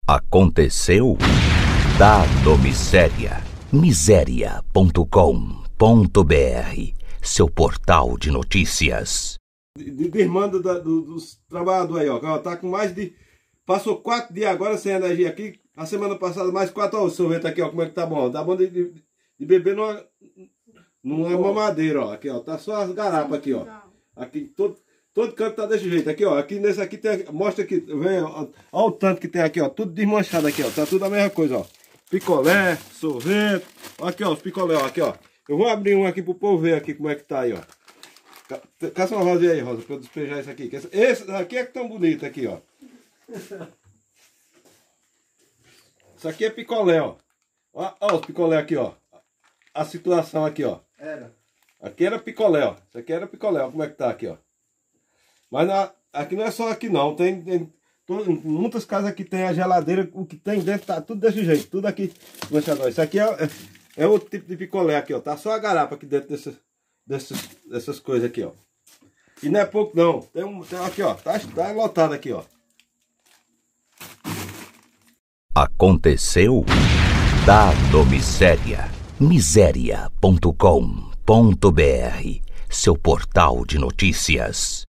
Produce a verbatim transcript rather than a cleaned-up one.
Aconteceu? Dado Miséria. miséria ponto com ponto br, seu portal de notícias. De, de demanda da, do, dos trabalhadores aí, ó. Tá com mais de... Passou quatro dias agora sem energia aqui. A semana passada mais quatro, ó. O sorvete aqui, ó. Como é que tá bom? Tá bom de, de, de beber numa, numa mamadeira, ó. Aqui, ó. Tá só as garapas aqui, ó. Aqui, todo, todo canto tá desse jeito. Aqui, ó. Aqui nesse aqui tem... Mostra aqui, vem, ó. Ó o tanto que tem aqui, ó. Tudo desmanchado aqui, ó. Tá tudo a mesma coisa, ó. Picolé, sorvete. Aqui, ó. Os picolé, ó. Aqui, ó. Eu vou abrir um aqui pro povo ver aqui como é que tá aí, ó. Caça uma rosa aí, Rosa, pra eu despejar isso aqui. Esse aqui é que tão bonito aqui, ó. Isso aqui é picolé, ó. Ó, ó os picolé aqui, ó. A situação aqui, ó. Era. Aqui era picolé, ó. Isso aqui era picolé, ó. Como é que tá aqui, ó. Mas na, aqui não é só aqui, não. Tem, tem todo, muitas casas aqui tem a geladeira. O que tem dentro tá tudo desse jeito. Tudo aqui. Isso aqui é, é, é outro tipo de picolé aqui, ó. Tá só a garapa aqui dentro desse... Dessas, dessas coisas aqui, ó. E não é pouco não. Tem um, tem aqui, ó. Tá, tá lotado aqui, ó. Aconteceu? Dado Miséria. miséria ponto com ponto br, seu portal de notícias.